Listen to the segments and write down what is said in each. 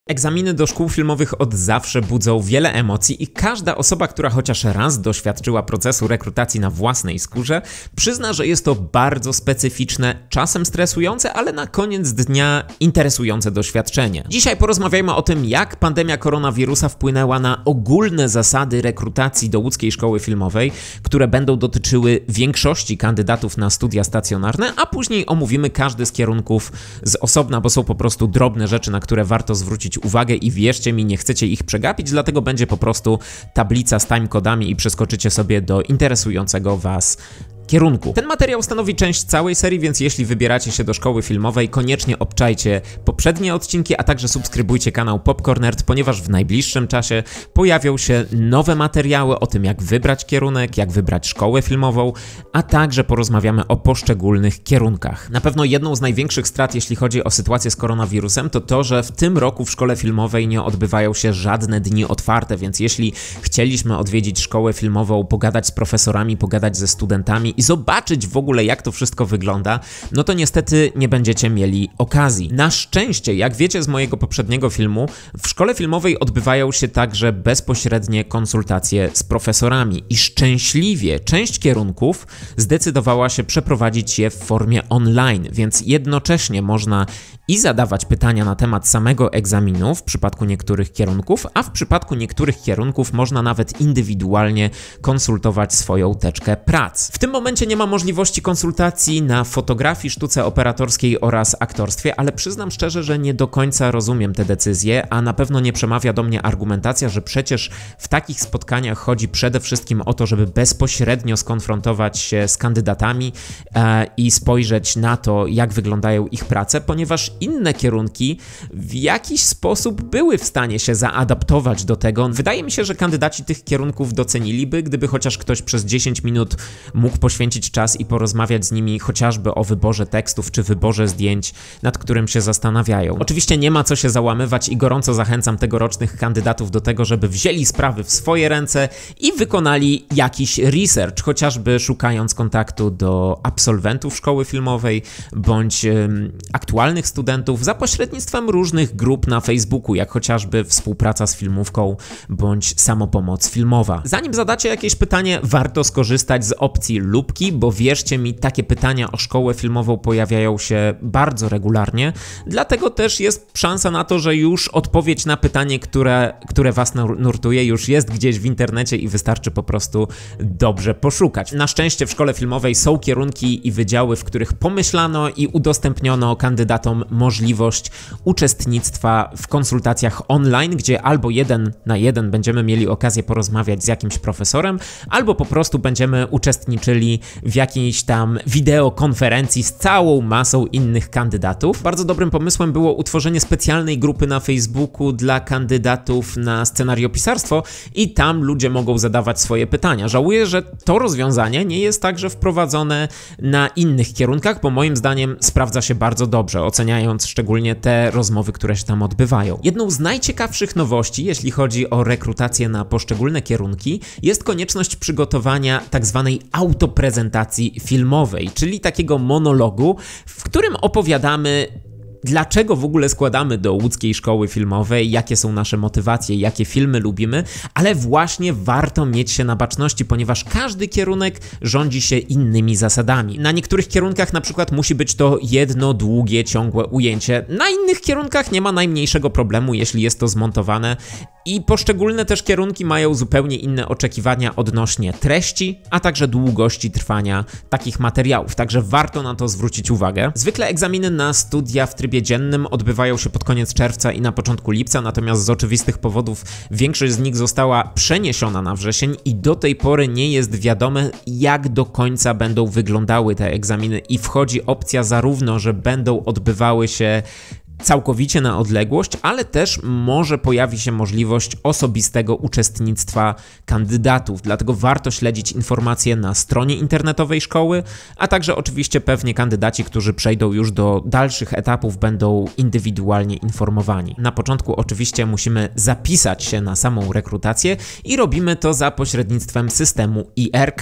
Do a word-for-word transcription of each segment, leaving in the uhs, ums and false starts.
Egzaminy do szkół filmowych od zawsze budzą wiele emocji i każda osoba, która chociaż raz doświadczyła procesu rekrutacji na własnej skórze, przyzna, że jest to bardzo specyficzne, czasem stresujące, ale na koniec dnia interesujące doświadczenie. Dzisiaj porozmawiajmy o tym, jak pandemia koronawirusa wpłynęła na ogólne zasady rekrutacji do Łódzkiej Szkoły Filmowej, które będą dotyczyły większości kandydatów na studia stacjonarne, a później omówimy każdy z kierunków z osobna, bo są po prostu drobne rzeczy, na które warto zwrócić uwagę i wierzcie mi, nie chcecie ich przegapić, dlatego będzie po prostu tablica z timekodami i przeskoczycie sobie do interesującego Was kierunku. Ten materiał stanowi część całej serii, więc jeśli wybieracie się do szkoły filmowej, koniecznie obczajcie poprzednie odcinki, a także subskrybujcie kanał Popcorn Nerd, ponieważ w najbliższym czasie pojawią się nowe materiały o tym, jak wybrać kierunek, jak wybrać szkołę filmową, a także porozmawiamy o poszczególnych kierunkach. Na pewno jedną z największych strat, jeśli chodzi o sytuację z koronawirusem, to to, że w tym roku w szkole filmowej nie odbywają się żadne dni otwarte, więc jeśli chcieliśmy odwiedzić szkołę filmową, pogadać z profesorami, pogadać ze studentami i zobaczyć w ogóle, jak to wszystko wygląda, no to niestety nie będziecie mieli okazji. Na szczęście, jak wiecie z mojego poprzedniego filmu, w szkole filmowej odbywają się także bezpośrednie konsultacje z profesorami i szczęśliwie część kierunków zdecydowała się przeprowadzić je w formie online, więc jednocześnie można i zadawać pytania na temat samego egzaminu w przypadku niektórych kierunków, a w przypadku niektórych kierunków można nawet indywidualnie konsultować swoją teczkę prac. W tym momencie nie ma możliwości konsultacji na fotografii, sztuce operatorskiej oraz aktorstwie, ale przyznam szczerze, że nie do końca rozumiem te decyzje, a na pewno nie przemawia do mnie argumentacja, że przecież w takich spotkaniach chodzi przede wszystkim o to, żeby bezpośrednio skonfrontować się z kandydatami e, i spojrzeć na to, jak wyglądają ich prace, ponieważ inne kierunki w jakiś sposób były w stanie się zaadaptować do tego. Wydaje mi się, że kandydaci tych kierunków doceniliby, gdyby chociaż ktoś przez dziesięć minut mógł poświęcić czas i porozmawiać z nimi chociażby o wyborze tekstów czy wyborze zdjęć, nad którym się zastanawiają. Oczywiście nie ma co się załamywać i gorąco zachęcam tegorocznych kandydatów do tego, żeby wzięli sprawy w swoje ręce i wykonali jakiś research, chociażby szukając kontaktu do absolwentów szkoły filmowej bądź ym, aktualnych studentów za pośrednictwem różnych grup na Facebooku, jak chociażby Współpraca z Filmówką bądź Samopomoc Filmowa. Zanim zadacie jakieś pytanie, warto skorzystać z opcji lubki, bo wierzcie mi, takie pytania o szkołę filmową pojawiają się bardzo regularnie, dlatego też jest szansa na to, że już odpowiedź na pytanie, które, które Was nurtuje, już jest gdzieś w internecie i wystarczy po prostu dobrze poszukać. Na szczęście w szkole filmowej są kierunki i wydziały, w których pomyślano i udostępniono kandydatom możliwość uczestnictwa w konsultacjach online, gdzie albo jeden na jeden będziemy mieli okazję porozmawiać z jakimś profesorem, albo po prostu będziemy uczestniczyli w jakiejś tam wideokonferencji z całą masą innych kandydatów. Bardzo dobrym pomysłem było utworzenie specjalnej grupy na Facebooku dla kandydatów na scenariopisarstwo i tam ludzie mogą zadawać swoje pytania. Żałuję, że to rozwiązanie nie jest także wprowadzone na innych kierunkach, bo moim zdaniem sprawdza się bardzo dobrze, oceniając szczególnie te rozmowy, które się tam odbywają. Jedną z najciekawszych nowości, jeśli chodzi o rekrutację na poszczególne kierunki, jest konieczność przygotowania tak zwanej autoprezentacji filmowej, czyli takiego monologu, w którym opowiadamy, dlaczego w ogóle składamy do Łódzkiej Szkoły Filmowej, jakie są nasze motywacje, jakie filmy lubimy, ale właśnie warto mieć się na baczności, ponieważ każdy kierunek rządzi się innymi zasadami. Na niektórych kierunkach na przykład musi być to jedno długie, ciągłe ujęcie, na innych kierunkach nie ma najmniejszego problemu, jeśli jest to zmontowane i poszczególne też kierunki mają zupełnie inne oczekiwania odnośnie treści, a także długości trwania takich materiałów, także warto na to zwrócić uwagę. Zwykle egzaminy na studia w trybie dziennym odbywają się pod koniec czerwca i na początku lipca, natomiast z oczywistych powodów większość z nich została przeniesiona na wrzesień i do tej pory nie jest wiadome, jak do końca będą wyglądały te egzaminy i wchodzi opcja zarówno, że będą odbywały się całkowicie na odległość, ale też może pojawi się możliwość osobistego uczestnictwa kandydatów, dlatego warto śledzić informacje na stronie internetowej szkoły, a także oczywiście pewnie kandydaci, którzy przejdą już do dalszych etapów, będą indywidualnie informowani. Na początku oczywiście musimy zapisać się na samą rekrutację i robimy to za pośrednictwem systemu I R K.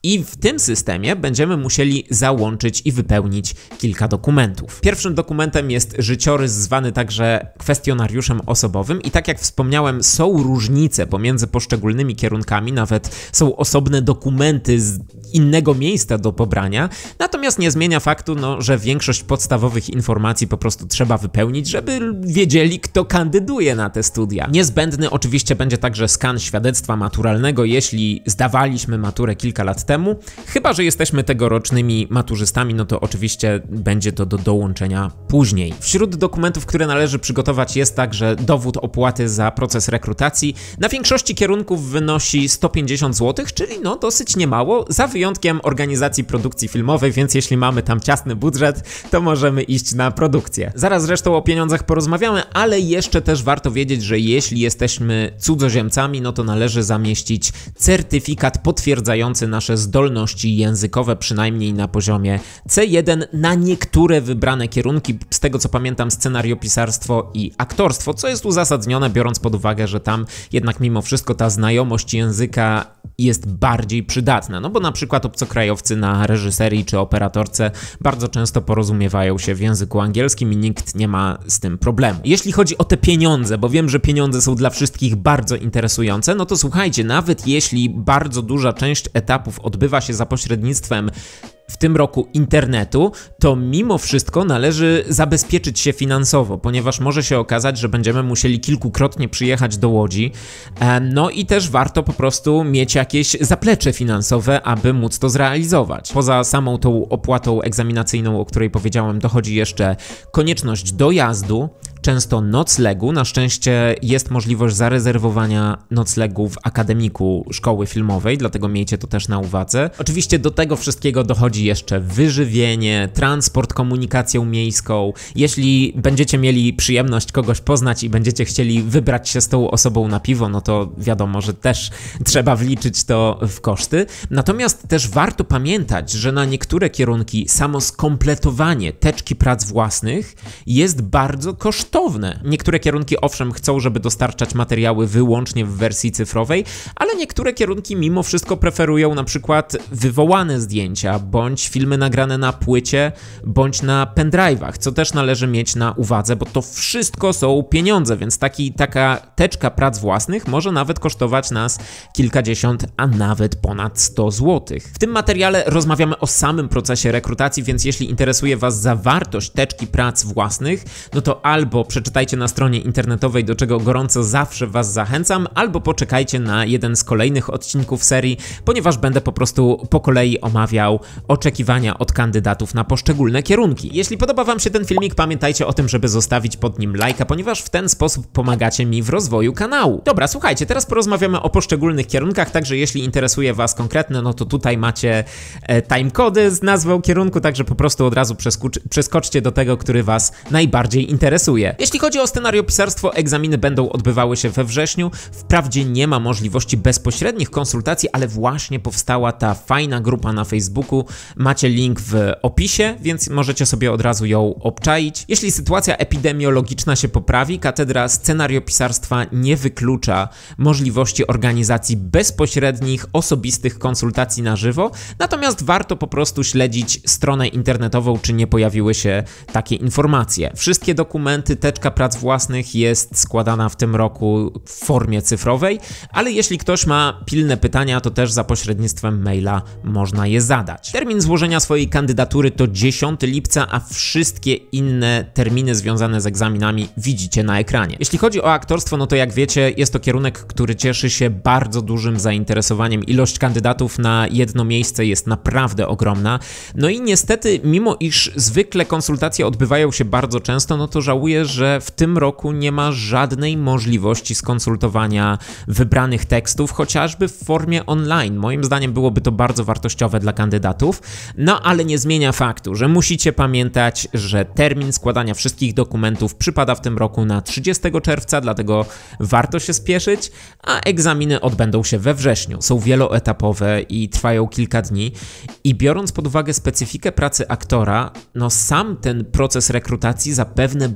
I w tym systemie będziemy musieli załączyć i wypełnić kilka dokumentów. Pierwszym dokumentem jest życiorys, zwany także kwestionariuszem osobowym i tak jak wspomniałem, są różnice pomiędzy poszczególnymi kierunkami, nawet są osobne dokumenty z innego miejsca do pobrania, natomiast nie zmienia faktu, no, że większość podstawowych informacji po prostu trzeba wypełnić, żeby wiedzieli, kto kandyduje na te studia. Niezbędny oczywiście będzie także skan świadectwa maturalnego, jeśli zdawaliśmy maturę kilka lat temu, chyba że jesteśmy tegorocznymi maturzystami, no to oczywiście będzie to do dołączenia później. Wśród dokumentów, które należy przygotować, jest także dowód opłaty za proces rekrutacji. Na większości kierunków wynosi sto pięćdziesiąt złotych, czyli no dosyć niemało, za wyjątkiem organizacji produkcji filmowej, więc jeśli mamy tam ciasny budżet, to możemy iść na produkcję. Zaraz zresztą o pieniądzach porozmawiamy, ale jeszcze też warto wiedzieć, że jeśli jesteśmy cudzoziemcami, no to należy zamieścić certyfikat potwierdzający nasze zdolności językowe, przynajmniej na poziomie C jeden na niektóre wybrane kierunki, z tego co pamiętam scenariopisarstwo i aktorstwo, co jest uzasadnione, biorąc pod uwagę, że tam jednak mimo wszystko ta znajomość języka jest bardziej przydatna, no bo na przykład obcokrajowcy na reżyserii czy operatorce bardzo często porozumiewają się w języku angielskim i nikt nie ma z tym problemu. Jeśli chodzi o te pieniądze, bo wiem, że pieniądze są dla wszystkich bardzo interesujące, no to słuchajcie, nawet jeśli bardzo duża część etapów odbywa się za pośrednictwem w tym roku internetu, to mimo wszystko należy zabezpieczyć się finansowo, ponieważ może się okazać, że będziemy musieli kilkukrotnie przyjechać do Łodzi, no i też warto po prostu mieć jakieś zaplecze finansowe, aby móc to zrealizować. Poza samą tą opłatą egzaminacyjną, o której powiedziałem, dochodzi jeszcze konieczność dojazdu, często noclegu. Na szczęście jest możliwość zarezerwowania noclegu w akademiku szkoły filmowej, dlatego miejcie to też na uwadze. Oczywiście do tego wszystkiego dochodzi jeszcze wyżywienie, transport komunikacją miejską. Jeśli będziecie mieli przyjemność kogoś poznać i będziecie chcieli wybrać się z tą osobą na piwo, no to wiadomo, że też trzeba wliczyć to w koszty. Natomiast też warto pamiętać, że na niektóre kierunki samo skompletowanie teczki prac własnych jest bardzo kosztowne. Niektóre kierunki owszem chcą, żeby dostarczać materiały wyłącznie w wersji cyfrowej, ale niektóre kierunki mimo wszystko preferują na przykład wywołane zdjęcia, bądź filmy nagrane na płycie, bądź na pendrive'ach, co też należy mieć na uwadze, bo to wszystko są pieniądze, więc taki, taka teczka prac własnych może nawet kosztować nas kilkadziesiąt, a nawet ponad sto złotych. W tym materiale rozmawiamy o samym procesie rekrutacji, więc jeśli interesuje Was zawartość teczki prac własnych, no to albo przeczytajcie na stronie internetowej, do czego gorąco zawsze Was zachęcam, albo poczekajcie na jeden z kolejnych odcinków serii, ponieważ będę po prostu po kolei omawiał oczekiwania od kandydatów na poszczególne kierunki. Jeśli podoba Wam się ten filmik, pamiętajcie o tym, żeby zostawić pod nim lajka, ponieważ w ten sposób pomagacie mi w rozwoju kanału. Dobra, słuchajcie, teraz porozmawiamy o poszczególnych kierunkach, także jeśli interesuje Was konkretne, no to tutaj macie e, timecody z nazwą kierunku, także po prostu od razu przeskoczcie do tego, który Was najbardziej interesuje. Jeśli chodzi o scenariopisarstwo, egzaminy będą odbywały się we wrześniu. Wprawdzie nie ma możliwości bezpośrednich konsultacji, ale właśnie powstała ta fajna grupa na Facebooku. Macie link w opisie, więc możecie sobie od razu ją obczaić. Jeśli sytuacja epidemiologiczna się poprawi, Katedra Scenariopisarstwa nie wyklucza możliwości organizacji bezpośrednich, osobistych konsultacji na żywo, natomiast warto po prostu śledzić stronę internetową, czy nie pojawiły się takie informacje. Wszystkie dokumenty, teczka prac własnych jest składana w tym roku w formie cyfrowej, ale jeśli ktoś ma pilne pytania, to też za pośrednictwem maila można je zadać. Termin złożenia swojej kandydatury to dziesiątego lipca, a wszystkie inne terminy związane z egzaminami widzicie na ekranie. Jeśli chodzi o aktorstwo, no to jak wiecie, jest to kierunek, który cieszy się bardzo dużym zainteresowaniem. Ilość kandydatów na jedno miejsce jest naprawdę ogromna. No i niestety, mimo iż zwykle konsultacje odbywają się bardzo często, no to żałuję, że w tym roku nie ma żadnej możliwości skonsultowania wybranych tekstów, chociażby w formie online. Moim zdaniem byłoby to bardzo wartościowe dla kandydatów, no ale nie zmienia faktu, że musicie pamiętać, że termin składania wszystkich dokumentów przypada w tym roku na trzydziestego czerwca, dlatego warto się spieszyć, a egzaminy odbędą się we wrześniu. Są wieloetapowe i trwają kilka dni i biorąc pod uwagę specyfikę pracy aktora, no sam ten proces rekrutacji zapewne będzie musiał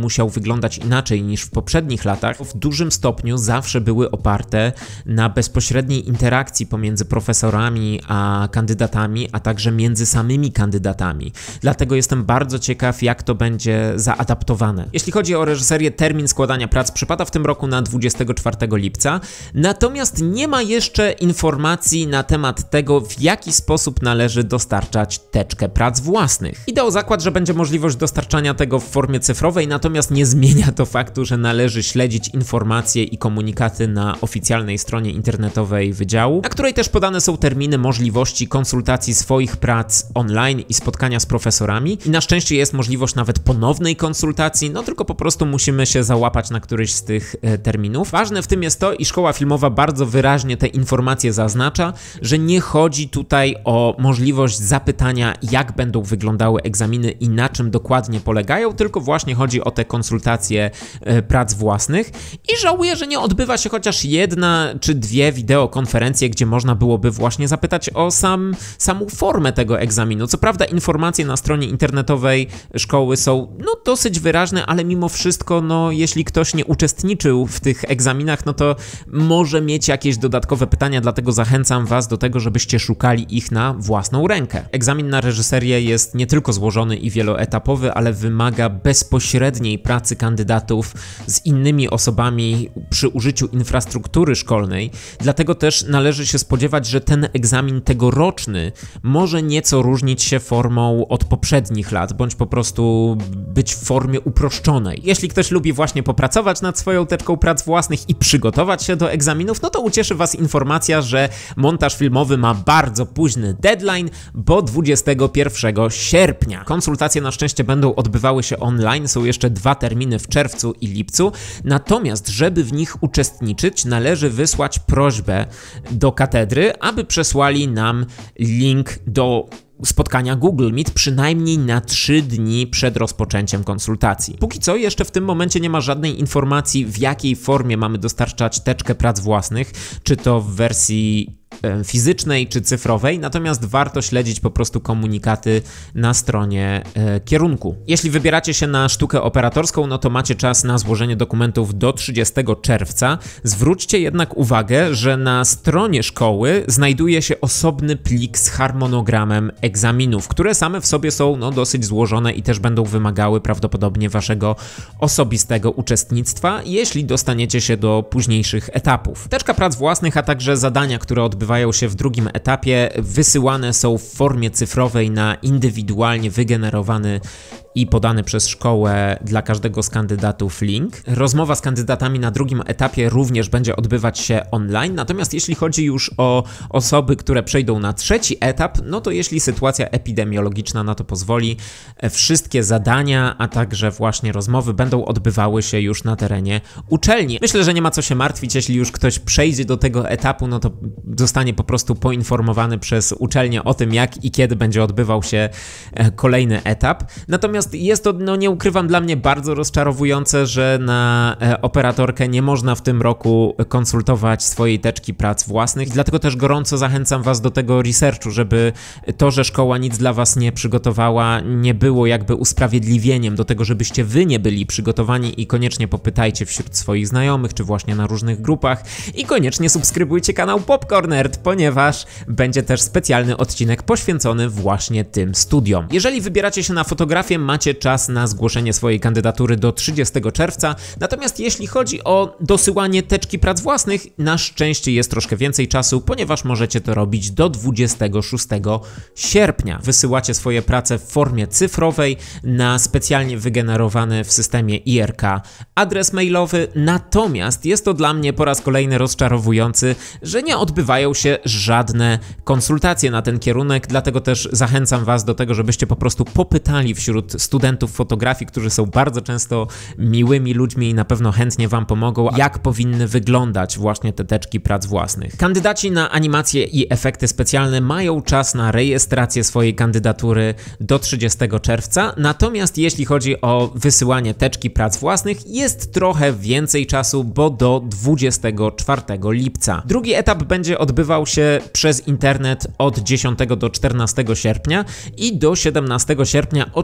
musiał wyglądać inaczej niż w poprzednich latach, w dużym stopniu zawsze były oparte na bezpośredniej interakcji pomiędzy profesorami a kandydatami, a także między samymi kandydatami. Dlatego jestem bardzo ciekaw, jak to będzie zaadaptowane. Jeśli chodzi o reżyserię, termin składania prac przypada w tym roku na dwudziestego czwartego lipca, natomiast nie ma jeszcze informacji na temat tego, w jaki sposób należy dostarczać teczkę prac własnych. Idę o zakład, że będzie możliwość dostarczania tego w formie cyfrowej, natomiast nie zmienia to faktu, że należy śledzić informacje i komunikaty na oficjalnej stronie internetowej wydziału, na której też podane są terminy możliwości konsultacji swoich prac online i spotkania z profesorami. I na szczęście jest możliwość nawet ponownej konsultacji, no tylko po prostu musimy się załapać na któryś z tych e, terminów. Ważne w tym jest to, i szkoła filmowa bardzo wyraźnie te informacje zaznacza, że nie chodzi tutaj o możliwość zapytania, jak będą wyglądały egzaminy i na czym dokładnie polegają, tylko właśnie chodzi o te konsultacje e, prac własnych. I żałuję, że nie odbywa się chociaż jedna czy dwie wideokonferencje, gdzie można byłoby właśnie zapytać o sam, samą formę tego egzaminu. Co prawda informacje na stronie internetowej szkoły są no dosyć wyraźne, ale mimo wszystko, no jeśli ktoś nie uczestniczył w tych egzaminach, no to może mieć jakieś dodatkowe pytania, dlatego zachęcam Was do tego, żebyście szukali ich na własną rękę. Egzamin na reżyserię jest nie tylko złożony i wieloetapowy, ale wymaga bezpośredniej pracy kandydatów z innymi osobami przy użyciu infrastruktury szkolnej, dlatego też należy się spodziewać, że ten egzamin tegoroczny może nieco różnić się formą od poprzednich lat, bądź po prostu być w formie uproszczonej. Jeśli ktoś lubi właśnie popracować nad swoją teczką prac własnych i przygotować się do egzaminów, no to ucieszy Was informacja, że montaż filmowy ma bardzo późny deadline, bo dwudziestego pierwszego sierpnia. Konsultacje na szczęście będą odbywały się online, są jeszcze dwa terminy w czerwcu i lipcu, natomiast żeby w nich uczestniczyć, należy wysłać prośbę do katedry, aby przesłali nam link do spotkania Google Meet przynajmniej na trzy dni przed rozpoczęciem konsultacji. Póki co jeszcze w tym momencie nie ma żadnej informacji, w jakiej formie mamy dostarczać teczkę prac własnych, czy to w wersji fizycznej czy cyfrowej, natomiast warto śledzić po prostu komunikaty na stronie e, kierunku. Jeśli wybieracie się na sztukę operatorską, no to macie czas na złożenie dokumentów do trzydziestego czerwca. Zwróćcie jednak uwagę, że na stronie szkoły znajduje się osobny plik z harmonogramem egzaminów, które same w sobie są no, dosyć złożone i też będą wymagały prawdopodobnie waszego osobistego uczestnictwa, jeśli dostaniecie się do późniejszych etapów. Teczka prac własnych, a także zadania, które odbywają się w drugim etapie, wysyłane są w formie cyfrowej na indywidualnie wygenerowany i podany przez szkołę dla każdego z kandydatów link. Rozmowa z kandydatami na drugim etapie również będzie odbywać się online, natomiast jeśli chodzi już o osoby, które przejdą na trzeci etap, no to jeśli sytuacja epidemiologiczna na to pozwoli, wszystkie zadania, a także właśnie rozmowy będą odbywały się już na terenie uczelni. Myślę, że nie ma co się martwić, jeśli już ktoś przejdzie do tego etapu, no to zostanie po prostu poinformowany przez uczelnię o tym, jak i kiedy będzie odbywał się kolejny etap. Natomiast jest to, no nie ukrywam, dla mnie bardzo rozczarowujące, że na e, operatorkę nie można w tym roku konsultować swojej teczki prac własnych. Dlatego też gorąco zachęcam Was do tego researchu, żeby to, że szkoła nic dla Was nie przygotowała, nie było jakby usprawiedliwieniem do tego, żebyście Wy nie byli przygotowani i koniecznie popytajcie wśród swoich znajomych, czy właśnie na różnych grupach i koniecznie subskrybujcie kanał Popcorn Nerd, ponieważ będzie też specjalny odcinek poświęcony właśnie tym studiom. Jeżeli wybieracie się na fotografię, macie czas na zgłoszenie swojej kandydatury do trzydziestego czerwca, natomiast jeśli chodzi o dosyłanie teczki prac własnych, na szczęście jest troszkę więcej czasu, ponieważ możecie to robić do dwudziestego szóstego sierpnia. Wysyłacie swoje prace w formie cyfrowej na specjalnie wygenerowany w systemie I R K adres mailowy, natomiast jest to dla mnie po raz kolejny rozczarowujący, że nie odbywają się żadne konsultacje na ten kierunek, dlatego też zachęcam Was do tego, żebyście po prostu popytali wśród studentów fotografii, którzy są bardzo często miłymi ludźmi i na pewno chętnie Wam pomogą, jak powinny wyglądać właśnie te teczki prac własnych. Kandydaci na animacje i efekty specjalne mają czas na rejestrację swojej kandydatury do trzydziestego czerwca, natomiast jeśli chodzi o wysyłanie teczki prac własnych, jest trochę więcej czasu, bo do dwudziestego czwartego lipca. Drugi etap będzie odbywał się przez internet od dziesiątego do czternastego sierpnia i do siedemnastego sierpnia otrzymacie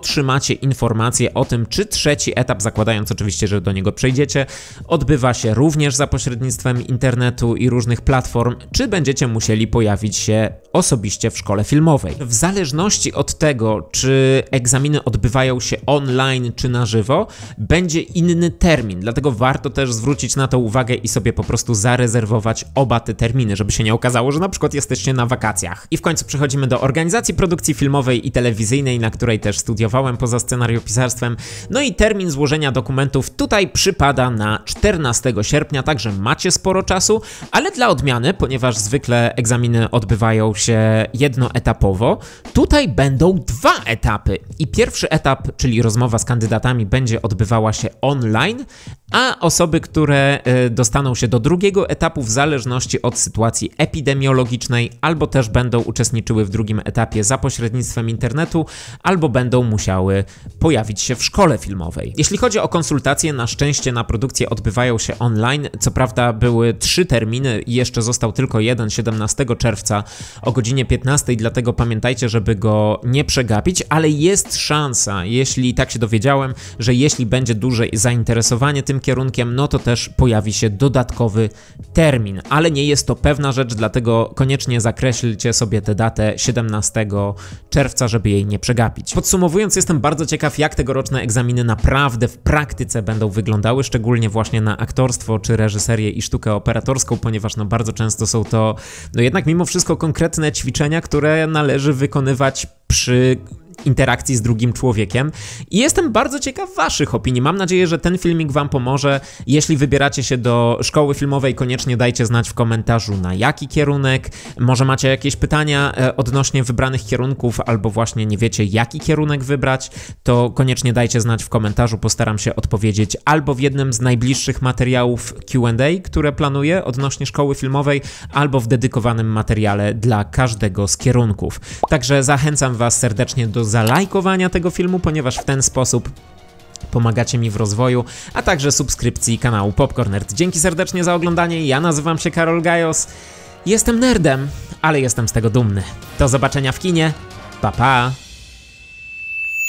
macie informacje o tym, czy trzeci etap, zakładając oczywiście, że do niego przejdziecie, odbywa się również za pośrednictwem internetu i różnych platform, czy będziecie musieli pojawić się osobiście w szkole filmowej. W zależności od tego, czy egzaminy odbywają się online czy na żywo, będzie inny termin, dlatego warto też zwrócić na to uwagę i sobie po prostu zarezerwować oba te terminy, żeby się nie okazało, że na przykład jesteście na wakacjach. I w końcu przechodzimy do organizacji produkcji filmowej i telewizyjnej, na której też studiowałem poza scenariopisarstwem. No i termin złożenia dokumentów tutaj przypada na czternastego sierpnia, także macie sporo czasu, ale dla odmiany, ponieważ zwykle egzaminy odbywają się jednoetapowo, tutaj będą dwa etapy. I pierwszy etap, czyli rozmowa z kandydatami, będzie odbywała się online, a osoby, które y, dostaną się do drugiego etapu w zależności od sytuacji epidemiologicznej, albo też będą uczestniczyły w drugim etapie za pośrednictwem internetu, albo będą musiały pojawić się w szkole filmowej. Jeśli chodzi o konsultacje, na szczęście na produkcję odbywają się online. Co prawda były trzy terminy i jeszcze został tylko jeden, siedemnastego czerwca o godzinie piętnastej, dlatego pamiętajcie, żeby go nie przegapić, ale jest szansa, jeśli tak się dowiedziałem, że jeśli będzie duże zainteresowanie tym kierunkiem, no to też pojawi się dodatkowy termin, ale nie jest to pewna rzecz, dlatego koniecznie zakreślcie sobie tę datę siedemnastego czerwca, żeby jej nie przegapić. Podsumowując, jestem bardzo ciekaw, jak tegoroczne egzaminy naprawdę w praktyce będą wyglądały, szczególnie właśnie na aktorstwo, czy reżyserię i sztukę operatorską, ponieważ no bardzo często są to no jednak mimo wszystko konkretne ćwiczenia, które należy wykonywać przy interakcji z drugim człowiekiem i jestem bardzo ciekaw waszych opinii. Mam nadzieję, że ten filmik wam pomoże. Jeśli wybieracie się do szkoły filmowej, koniecznie dajcie znać w komentarzu, na jaki kierunek. Może macie jakieś pytania odnośnie wybranych kierunków, albo właśnie nie wiecie, jaki kierunek wybrać, to koniecznie dajcie znać w komentarzu. Postaram się odpowiedzieć albo w jednym z najbliższych materiałów Q and A, które planuję odnośnie szkoły filmowej, albo w dedykowanym materiale dla każdego z kierunków. Także zachęcam was serdecznie do zalajkowania tego filmu, ponieważ w ten sposób pomagacie mi w rozwoju, a także subskrypcji kanału Popcorn Nerd. Dzięki serdecznie za oglądanie. Ja nazywam się Karol Gajos. Jestem nerdem, ale jestem z tego dumny. Do zobaczenia w kinie. Pa, pa!